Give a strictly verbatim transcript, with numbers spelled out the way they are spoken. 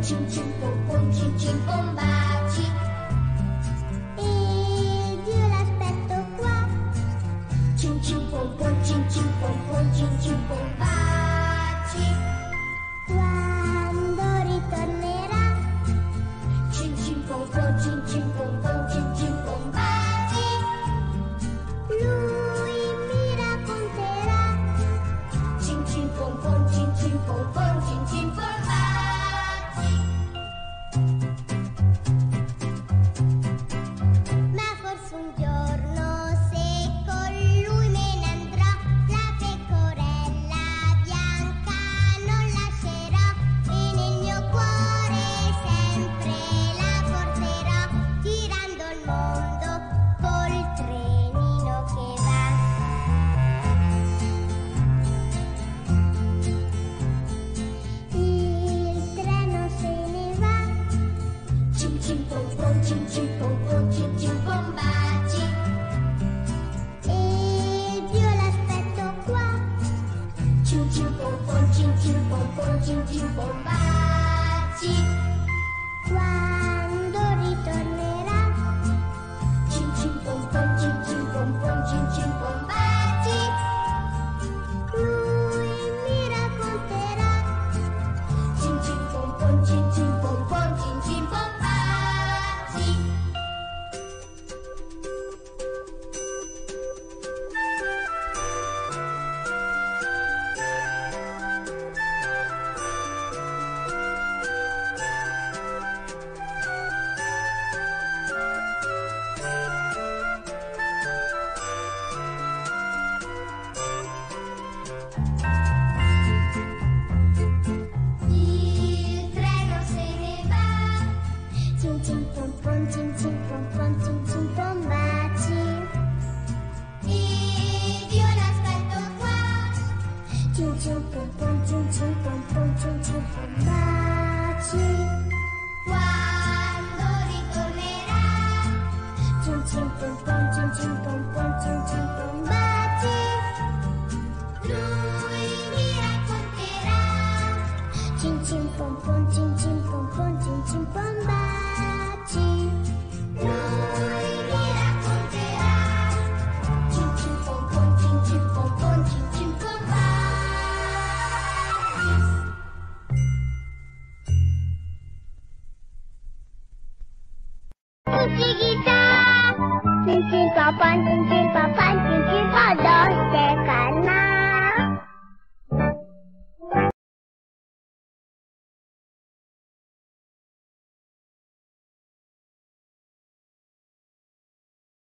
cin cin pom pom, cin cin pom baci. E Dio l'aspetto qua. Cin cin pom pom, cin cin pom pom, cin cin pom baci. Quando ritornerà? Cin cin pom pom, cin cin pom pom, cin cin pom baci. Lui mi racconterà. Cin cin pom pom, cin cin pom pom, cin cin pom baci. Ma forse un giorno, se con lui me ne andrò, la pecorella bianca non lascerò, e nel mio cuore sempre la porterò, girando il mondo col trenino che va. Il treno se ne va. Cin cin pom pom, cin cin pom pom, cin cin pom baci. E Dio l'aspetto qua. Cin cin pom pom, cin cin pom pom, cin cin pom baci. Quando ritornerà? Cin cin pom pom, cin cin pom pom, cin cin pom baci. Lui mi racconterà. Cin cin pom pom, cin cin pom pom, cin cin pom baci. Il treno se ne va. Cin cin pom pom, cin cin pom pom, cin cin pom baci. E Dio l'aspetto qua. Cin cin pom pom, cin cin pom pom, cin cin pom baci. Quando ritornerà? Cin cin pom pom, cin cin pom pom, cin cin pom baci. Lui mi racconterà. Cin cin pom pom, cin cin pom pom, cin cin pom baci. Lui mi racconterà. Cin cin pom pom, cin cin pom pom, cin cin pom baci. Tutti chissà. Cin cin pom pom, cin cin pom pom, cin cin pom